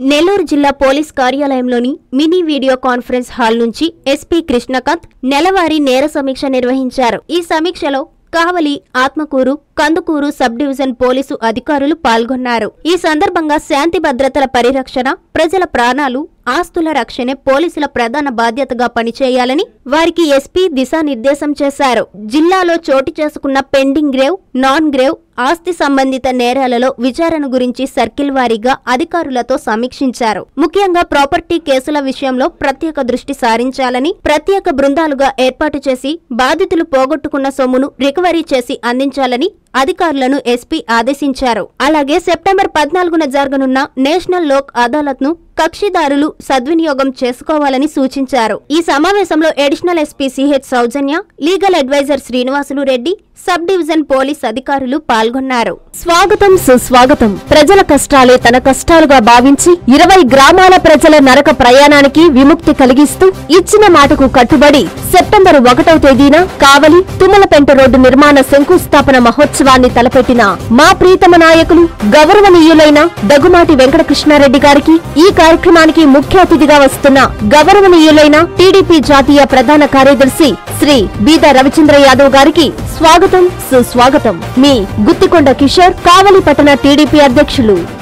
నెల్లూరు జిల్లా పోలీస్ కార్యాలయంలోని mini video conference hall నుంచి ఎస్పీ కృష్ణకాంత్ నెలవారీ నేర సమీక్ష నిర్వహించారు. ఈ సమీక్షలో Kavali, Atmakur, Kandukur sub division police అధికారులు పాల్గొన్నారు. ఈ సందర్భంగా శాంతి భద్రతల పరిరక్షణ, ప్రజల ప్రాణాలు, ఆస్తుల రక్షణే పోలీసుల ప్రధాన బాధ్యతగా పనిచేయాలని వారికి ఎస్పీ దిశానిర్దేశం చేశారు. జిల్లాలో చోటు చేసుకున్న పెండింగ్ గ్రేవ్, నాన్ గ్రేవ్ ఆస్తి సంబంధిత నేరాలలో విచారణ గురించి సర్కిల్ వారీగా అధికారులతో సమీక్షించారు. ముఖ్యంగా ప్రాపర్టీ కేసుల విషయంలో ప్రత్యేక దృష్టి సారించాలని, ప్రత్యేక బృందాలుగా ఏర్పాటు చేసి బాధితులు పోగొట్టుకున్న సొమ్మును రికవరీ చేసి అందించాలని అధికారులను ఎస్పీ ఆదేశించారు. అలాగే సెప్టెంబర్ 14న జరగనున్న నేషనల్ లోక్ అదాలత్ ను కక్షిదారులు సద్వినియోగం చేసుకోవాలని సూచించారు. ఈ సమావేశంలో additional SP CH Soujanya, legal advisor Srinivasulu Reddy, sub division police అధికారులు పాల్గొన్నారు. స్వాగతం, సుస్వాగతం. ప్రజల కష్టాలే తన కష్టాలుగా భావించి 20 గ్రామాల ప్రజల నరక ప్రయాణానికి విముక్తి కలిగిస్తూ ఇచ్చిన మాటకు కట్టుబడి సెప్టెంబర్ 1వ తేదీన కావలి తుమ్మలపెంట రోడ్డు నిర్మాణ శంకుస్థాపన మహోత్సవాన్ని తలపెట్టిన మా ప్రీతమ నాయకులు గౌరవనీయులైన దగుమాటి వెంకటకృష్ణారెడ్డి గారికి, ఈ కార్యక్రమానికి ముఖ్య అతిథిగా వస్తున్న గౌరవనీయులైన టీడీపీ జాతీయ ప్రధాన కార్యదర్శి శ్రీ బీద రవిచంద్ర యాదవ్ గారికి స్వాగతం, సుస్వాగతం. మీ గుత్తికొండ కిషోర్, కావలి పట్టణ టీడీపీ అధ్యక్షులు.